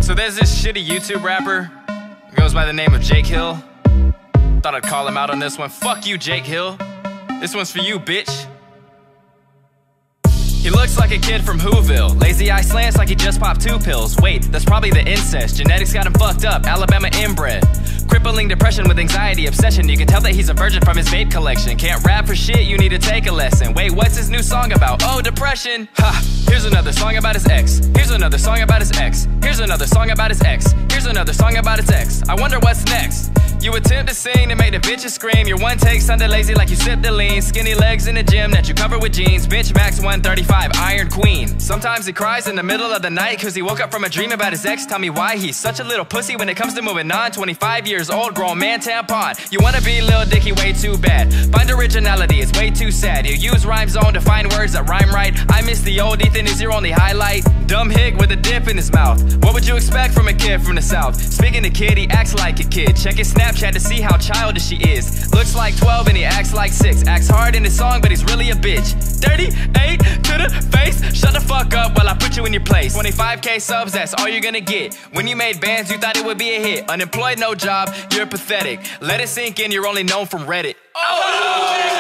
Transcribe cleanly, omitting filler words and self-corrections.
So there's this shitty YouTube rapper, goes by the name of Jake Hill. Thought I'd call him out on this one. Fuck you, Jake Hill. This one's for you, bitch. He looks like a kid from Whoville. Lazy eye slants like he just popped 2 pills. Wait, that's probably the incest. Genetics got him fucked up, Alabama inbred. Crippling depression with anxiety obsession. You can tell that he's a virgin from his vape collection. Can't rap for shit, you need to take a lesson. Wait, what's his new song about? Oh, depression. Ha, here's another song about his ex. Here's another song about his ex. Here's another song about his ex. Here's another song about his ex. I wonder what's next. You attempt to sing to make the bitches scream. Your one take Sunday lazy like you sip the lean. Skinny legs in the gym that you cover with jeans. Bitch max 135, Iron Queen. Sometimes he cries in the middle of the night cause he woke up from a dream about his ex. Tell me why he's such a little pussy when it comes to moving on. 25 years old, grown man tampon. You wanna be Lil Dicky, way too bad. Find originality, it's way too sad. You use rhyme zone to find words that rhyme right. I miss the old Ethan is your only highlight. Dumb hick with a dip in his mouth. What would you expect from a kid from the south? Speaking to kid, he acts like a kid. Check his Snapchat to see how childish he is. Looks like 12 and he acts like 6. Acts hard in his song but he's really a bitch. 38 to the face. Shut the fuck up while I put you in your place. 25k subs, that's all you're gonna get. When you made bands you thought it would be a hit. Unemployed, no job, you're pathetic. Let it sink in, you're only known from Reddit. Oh!